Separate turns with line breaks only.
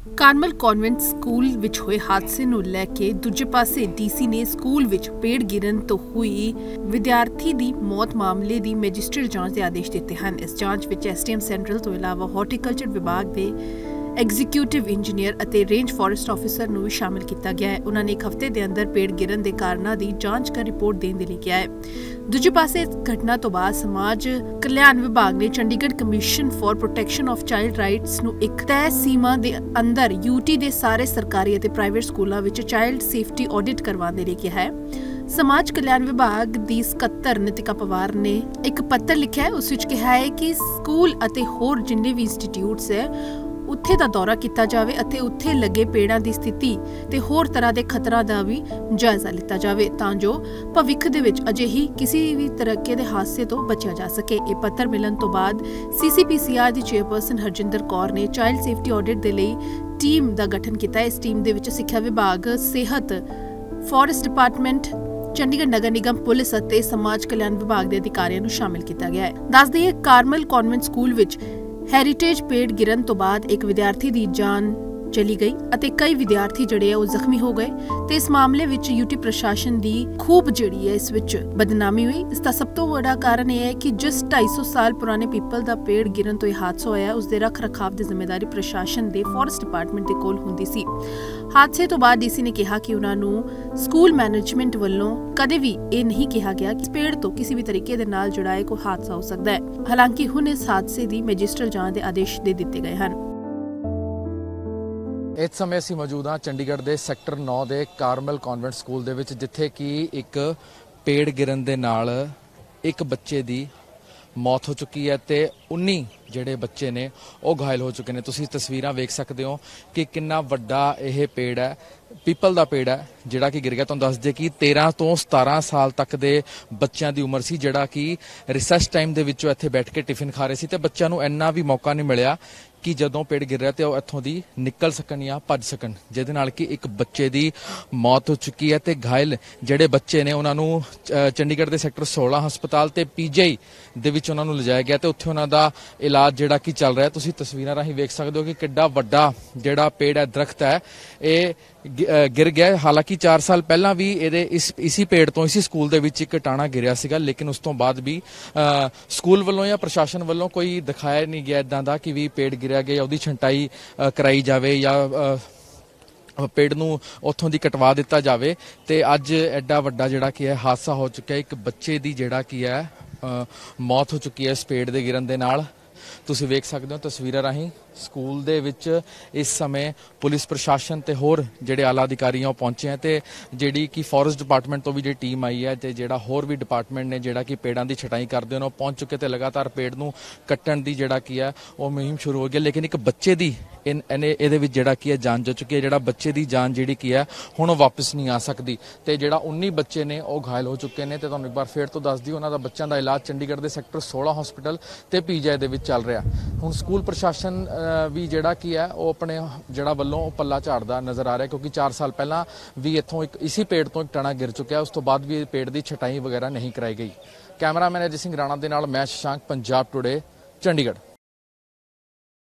Carmel convent school ਵਿੱਚ ਹੋਏ ਹਾਦਸੇ ਨੂੰ ਲੈ ਕੇ ਦੂਜੇ ਪਾਸੇ ਡੀਸੀ ਨੇ ਸਕੂਲ ਵਿੱਚ ਪੇੜ ਗਿਰਨ ਤੋਂ ਹੋਈ ਵਿਦਿਆਰਥੀ ਦੀ ਮੌਤ ਮਾਮਲੇ ਦੀ ਮੈਜਿਸਟਰੇਟ ਜਾਂਚ ਦੇ ਆਦੇਸ਼ ਦਿੱਤੇ ਹਨ। ਇਸ ਜਾਂਚ ਵਿੱਚ ਐਸਟੀਐਮ ਸੈਂਟਰਲ ਤੋਂ ਇਲਾਵਾ ਹਾਰਟੀਕਲਚਰ ਵਿਭਾਗ ਦੇ ਐਗਜ਼ੀਕਿਊਟਿਵ ਇੰਜੀਨੀਅਰ ਅਤੇ ਰੇਂਜ ਫੋਰੈਸਟ ਆਫਿਸਰ ਨੂੰ ਵੀ ਸ਼ਾਮਿਲ ਕੀਤਾ ਗਿਆ ਹੈ। ਉਹਨਾਂ ਨੇ ਇੱਕ ਹਫ਼ਤੇ ਦੇ ਅੰਦਰ ਪੇੜ ਗਿਰਨ ਦੇ ਕਾਰਨਾਂ ਦੀ ਜਾਂਚ ਕਰ ਰਿਪੋਰਟ ਦੇਣ ਦੇ ਲਈ ਕਿਹਾ ਹੈ। ਦੂਜੇ ਪਾਸੇ ਇਸ ਘਟਨਾ ਤੋਂ ਬਾਅਦ ਸਮਾਜ ਕਲਿਆਣ ਵਿਭਾਗ ਨੇ Chandigarh commission for protection of child rights ਨੂੰ ਇੱਕ ਤੈਅ ਸੀਮਾ ਦੇ ਅੰਦਰ ਯੂਟੀ ਦੇ ਸਾਰੇ ਸਰਕਾਰੀ ਅਤੇ ਪ੍ਰਾਈਵੇਟ ਸਕੂਲਾਂ ਵਿੱਚ ਚਾਈਲਡ ਸੇਫਟੀ ਆਡਿਟ ਕਰਵਾਉਣ ਦੇ ਲਈ ਕਿਹਾ ਹੈ। ਸਮਾਜ ਕਲਿਆਣ ਵਿਭਾਗ ਦੀ ਸਕੱਤਰ ਨਿਤਿਕਾ ਪਵਾਰ ਨੇ ਇੱਕ ਪੱਤਰ ਲਿਖਿਆ ਹੈ। ਉਸ ਵਿੱਚ ਕਿਹਾ ਹੈ ਕਿ ਸਕੂਲ ਅਤੇ ਹੋਰ ਜਿੰਨੇ ਵੀ ਇੰਸਟੀਟਿਊਟਸ ਹੈ ਉੱਥੇ ਦਾ ਦੌਰਾ ਕੀਤਾ ਜਾਵੇ ਅਤੇ ਉੱਥੇ ਲੱਗੇ ਪੇੜਾਂ ਦੀ ਸਥਿਤੀ ਤੇ ਹੋਰ ਤਰ੍ਹਾਂ ਦੇ ਖਤਰਾ ਦਾ ਵੀ ਜਾਇਜ਼ਾ ਲਿੱਤਾ ਜਾਵੇ ਤਾਂ ਜੋ ਭਵਿੱਖ ਦੇ ਵਿੱਚ ਅਜਿਹੀ ਕਿਸੇ ਵੀ ਤਰ੍ਹਾਂ ਦੇ ਹਾਦਸੇ ਤੋਂ ਬਚਿਆ ਜਾ ਸਕੇ। ਇਹ ਪੱਤਰ ਮਿਲਣ ਤੋਂ ਬਾਅਦ CCPCR ਦੀ ਚੇਅਰਪਰਸਨ ਹਰਜਿੰਦਰ ਕੌਰ ਨੇ ਚਾਈਲਡ ਸੇਫਟੀ ਆਡਿਟ ਦੇ ਲਈ ਟੀਮ ਦਾ ਗਠਨ ਕੀਤਾ। ਇਸ ਟੀਮ ਦੇ ਵਿੱਚ ਸਿੱਖਿਆ ਵਿਭਾਗ, ਸਿਹਤ, forest department, Chandigarh Nagar Nigam, police ਅਤੇ ਸਮਾਜ ਕਲਿਆਣ ਵਿਭਾਗ ਦੇ ਅਧਿਕਾਰੀਆਂ ਨੂੰ ਸ਼ਾਮਿਲ ਕੀਤਾ ਗਿਆ ਹੈ। ਦੱਸ ਦਈਏ ਕਾਰਮਲ ਕਨਵੈਂਟ ਸਕੂਲ ਵਿੱਚ ਹੈਰੀਟੇਜ ਪੇੜ ਗਿਰਨ ਤੋਂ ਬਾਅਦ ਇੱਕ ਵਿਦਿਆਰਥੀ ਦੀ ਜਾਨ ਚਲੀ ਗਈ ਅਤੇ ਕਈ ਵਿਦਿਆਰਥੀ ਜਿਹੜੇ ਆ ਉਹ ਜ਼ਖਮੀ ਹੋ ਗਏ ਤੇ ਇਸ ਮਾਮਲੇ ਵਿੱਚ ਯੂਟੀ ਪ੍ਰਸ਼ਾਸਨ ਦੀ ਖੂਬ ਜਿਹੜੀ ਹੈ ਇਸ ਵਿੱਚ ਬਦਨਾਮੀ ਹੋਈ। ਇਸ ਦਾ ਸਭ ਤੋਂ ਵੱਡਾ ਕਾਰਨ ਇਹ ਹੈ ਕਿ ਜਿਸ 250 ਸਾਲ ਪੁਰਾਣੇ ਪੀਪਲ ਦਾ ਪੇੜ ਗਿਰਨ ਤੋਂ ਇਹ ਹਾਦਸਾ ਹੋਇਆ ਉਸ ਦੇ ਰੱਖ ਰਖਾਵ ਦੀ ਜ਼ਿੰਮੇਵਾਰੀ ਪ੍ਰਸ਼ਾਸਨ ਦੇ ਫੋਰੈਸਟ ਡਿਪਾਰਟਮੈਂਟ ਦੇ ਕੋਲ ਹੁੰਦੀ ਸੀ। ਹਾਦਸੇ ਤੋਂ ਬਾਅਦ ਡੀਸੀ ਨੇ ਕਿਹਾ ਕਿ ਉਹਨਾਂ ਨੂੰ ਸਕੂਲ ਮੈਨੇਜਮੈਂਟ ਵੱਲੋਂ ਕਦੇ ਵੀ ਇਹ ਨਹੀਂ ਕਿਹਾ ਗਿਆ ਕਿ ਪੇੜ ਤੋਂ ਕਿਸੇ ਵੀ ਤਰੀਕੇ ਦੇ ਨਾਲ ਜੁੜਾ ਕੋਈ ਹਾਦਸਾ ਹੋ ਸਕਦਾ ਹੈ। ਹਾਲਾਂਕਿ ਹੁਣ ਇਸ ਹਾਦਸੇ ਦੀ ਮੈਜਿਸਟਰੇਟ ਜਾਂਚ ਦੇ ਆਦੇਸ਼ ਦੇ ਦਿੱਤੇ ਗਏ ਹਨ।
ਇਸ ਸਮੇਂ ਅਸੀਂ ਮੌਜੂਦ ਹਾਂ ਚੰਡੀਗੜ੍ਹ ਦੇ ਸੈਕਟਰ 9 ਦੇ ਕਾਰਮਲ ਕਨਵੈਂਟ ਸਕੂਲ ਦੇ ਵਿੱਚ, ਜਿੱਥੇ ਕਿ ਇੱਕ ਪੇੜ ਗਿਰਨ ਦੇ ਨਾਲ ਇੱਕ ਬੱਚੇ ਦੀ ਮੌਤ ਹੋ ਚੁੱਕੀ ਹੈ ਤੇ 19 ਜਿਹੜੇ ਬੱਚੇ ਨੇ ਉਹ ਘਾਇਲ ਹੋ ਚੁੱਕੇ ਨੇ। ਤੁਸੀਂ ਤਸਵੀਰਾਂ ਵੇਖ ਸਕਦੇ ਹੋ ਕਿ ਕਿੰਨਾ ਵੱਡਾ ਇਹ ਪੇੜ ਹੈ, ਪੀਪਲ ਦਾ ਪੇੜ ਹੈ ਜਿਹੜਾ ਕਿ ਗਿਰ ਗਿਆ। ਤੁਹਾਨੂੰ ਦੱਸ ਦੇ ਕਿ 13 ਤੋਂ 17 ਸਾਲ ਤੱਕ ਦੇ ਬੱਚਿਆਂ ਦੀ ਉਮਰ ਸੀ, ਜਿਹੜਾ ਕਿ ਰਿਸੈਸ ਟਾਈਮ ਦੇ ਵਿੱਚੋਂ ਇੱਥੇ ਬੈਠ ਕੇ ਟਿਫਿਨ ਖਾ ਰਹੇ ਸੀ ਤੇ ਬੱਚਿਆਂ ਨੂੰ ਇੰਨਾ ਵੀ ਮੌਕਾ ਨਹੀਂ ਮਿਲਿਆ ਕਿ ਜਦੋਂ ਪੇੜ ਗਿਰ ਰਿਹਾ ਤੇ ਉਹ ਇੱਥੋਂ ਦੀ ਨਿਕਲ ਸਕਣ ਜਾਂ ਭੱਜ ਸਕਣ, ਜਿਹਦੇ ਨਾਲ ਕਿ ਇੱਕ ਬੱਚੇ ਦੀ ਮੌਤ ਹੋ ਚੁੱਕੀ ਹੈ ਤੇ ਘਾਇਲ ਜਿਹੜੇ ਬੱਚੇ ਨੇ ਉਹਨਾਂ ਨੂੰ ਚੰਡੀਗੜ੍ਹ ਦੇ ਸੈਕਟਰ 16 ਹਸਪਤਾਲ ਤੇ PGI ਦੇ ਵਿੱਚ ਉਹਨਾਂ ਨੂੰ ਲਿਜਾਇਆ ਗਿਆ ਤੇ ਉੱਥੇ ਉਹਨਾਂ ਦਾ ਇਲਾਜ ਜਿਹੜਾ ਕਿ ਚੱਲ ਰਿਹਾ। ਤੁਸੀਂ ਤਸਵੀਰਾਂ ਰਾਹੀਂ ਵੇਖ ਸਕਦੇ ਹੋ ਕਿ ਕਿੱਡਾ ਵੱਡਾ ਜਿਹੜਾ ਪੇੜ ਹੈ, ਦਰਖਤ ਹੈ, ਇਹ ਗਿਰ ਗਿਆ। ਹਾਲਾਂਕਿ 4 ਸਾਲ ਪਹਿਲਾਂ ਵੀ ਇਹਦੇ ਇਸੀ ਪੇੜ ਤੋਂ ਇਸੀ ਸਕੂਲ ਦੇ ਵਿੱਚ ਇੱਕ ਟਾਣਾ ਗਿਰਿਆ ਸੀਗਾ, ਲੇਕਿਨ ਉਸ ਤੋਂ ਬਾਅਦ ਵੀ ਸਕੂਲ ਵੱਲੋਂ ਜਾਂ ਪ੍ਰਸ਼ਾਸਨ ਵੱਲੋਂ ਕੋਈ ਦਿਖਾਇਆ ਨਹੀਂ ਗਿਆ ਇਦਾਂ ਦਾ ਕਿ ਵੀ ਪੇੜ ਗਿਰਿਆ ਗਿਆ, ਉਹਦੀ ਛੰਟਾਈ ਕਰਾਈ ਜਾਵੇ ਜਾਂ ਪੇੜ ਨੂੰ ਉੱਥੋਂ ਦੀ ਕਟਵਾ ਦਿੱਤਾ ਜਾਵੇ। ਤੇ ਅੱਜ ਐਡਾ ਵੱਡਾ ਜਿਹੜਾ ਕੀ ਹੈ ਹਾਦਸਾ ਹੋ ਚੁੱਕਿਆ, ਇੱਕ ਬੱਚੇ ਦੀ ਜਿਹੜਾ ਕੀ ਹੈ ਮੌਤ ਹੋ ਚੁੱਕੀ ਹੈ ਇਸ ਪੇੜ ਦੇ ਗਿਰਨ ਦੇ ਨਾਲ। ਤੁਸੀਂ ਵੇਖ ਸਕਦੇ ਹੋ ਤਸਵੀਰਾਂ ਰਾਹੀਂ ਸਕੂਲ ਦੇ ਵਿੱਚ ਇਸ ਸਮੇਂ ਪੁਲਿਸ ਪ੍ਰਸ਼ਾਸਨ ਤੇ ਹੋਰ ਜਿਹੜੇ ਆਲਾ ਅਧਿਕਾਰੀ ਉਹ ਪਹੁੰਚੇ ਹੈ ਤੇ ਜਿਹੜੀ ਕਿ ਫੋਰੈਸਟ ਡਿਪਾਰਟਮੈਂਟ ਤੋਂ ਵੀ ਜਿਹੜੀ ਟੀਮ ਆਈ ਹੈ ਤੇ ਜਿਹੜਾ ਹੋਰ ਵੀ ਡਿਪਾਰਟਮੈਂਟ ਨੇ ਜਿਹੜਾ ਕਿ ਪੇੜਾਂ ਦੀ ਛਟਾਈ ਕਰਦੇ ਨੇ ਉਹ ਪਹੁੰਚ ਚੁੱਕੇ ਤੇ ਲਗਾਤਾਰ ਪੇੜ ਨੂੰ ਕੱਟਣ ਦੀ ਜਿਹੜਾ ਕੀ ਹੈ ਉਹ ਮੁਹਿੰਮ ਸ਼ੁਰੂ ਹੋ ਗਈ। ਲੇਕਿਨ ਇੱਕ ਬੱਚੇ ਦੀ ਇਹਦੇ ਵਿੱਚ ਜਿਹੜਾ ਕੀ ਹੈ ਜਾਨ ਜਾ ਚੁੱਕੀ ਹੈ। ਜਿਹੜਾ ਬੱਚੇ ਦੀ ਜਾਨ ਜਿਹੜੀ ਕੀ ਹੈ ਹੁਣ ਉਹ ਵਾਪਸ ਨਹੀਂ ਆ ਸਕਦੀ ਤੇ ਜਿਹੜਾ 19 ਬੱਚੇ ਨੇ ਉਹ ਘਾਇਲ ਹੋ ਚੁੱਕੇ ਨੇ। ਤੇ ਤੁਹਾਨੂੰ ਇੱਕ ਵਾਰ ਫੇਰ ਤੋਂ ਦੱਸ ਦਿਓ, ਉਹਨਾਂ ਦਾ ਬੱਚਿਆਂ ਦਾ ਇਲਾਜ ਚੰਡੀਗੜ੍ਹ ਦੇ ਸੈਕਟਰ 16 ਹਸਪਤਾਲ ਤੇ PGI ਦੇ ਵਿੱਚ ਚੱਲ ਰਿਹਾ। ਹੁਣ ਸਕੂਲ ਪ੍ਰਸ਼ਾਸਨ ਵੀ ਜਿਹੜਾ ਕੀ ਹੈ ਉਹ ਆਪਣੇ ਜਿਹੜਾ ਵੱਲੋਂ ਉਹ ਪੱਲਾ ਝਾੜਦਾ ਨਜ਼ਰ ਆ ਰਿਹਾ, ਕਿਉਂਕਿ 4 ਸਾਲ ਪਹਿਲਾਂ ਵੀ ਇੱਥੋਂ ਇਸੀ ਪੇੜ ਤੋਂ ਇੱਕ ਟਾਣਾ ਗਿਰ ਚੁੱਕਿਆ, ਉਸ ਤੋਂ ਬਾਅਦ ਵੀ ਪੇੜ ਦੀ ਛਟਾਈ ਵਗੈਰਾ ਨਹੀਂ ਕਰਾਈ ਗਈ। ਕੈਮਰਾਮੈਨ ਅਜੇ ਸਿੰਘ ਰਾਣਾ ਦੇ ਨਾਲ ਮੈਂ ਸ਼ਸ਼ਾਂਕ, ਪੰਜਾਬ ਟੁਡੇ, ਚੰਡੀਗੜ੍ਹ।